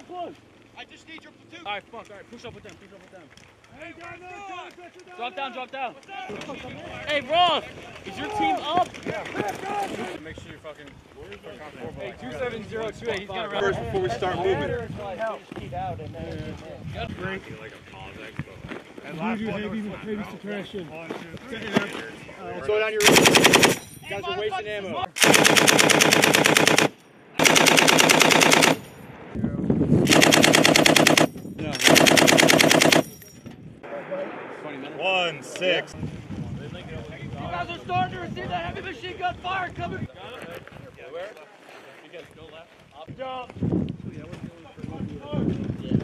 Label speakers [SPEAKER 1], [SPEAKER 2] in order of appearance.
[SPEAKER 1] left one.
[SPEAKER 2] I just need your platoon.
[SPEAKER 1] All right, fuck. All right, push up with them. Hey, drop down. Hey, Ross, is your team up?
[SPEAKER 3] Yeah. Make sure you fucking.
[SPEAKER 1] Hey, 2702. He's gonna run.
[SPEAKER 3] First before we start moving.
[SPEAKER 4] Heavy suppression.
[SPEAKER 3] Slow down your release. You guys are wasting ammo. 1-6.
[SPEAKER 1] You guys are starting to receive that heavy machine gun fire coming. Where? You guys go left. Up.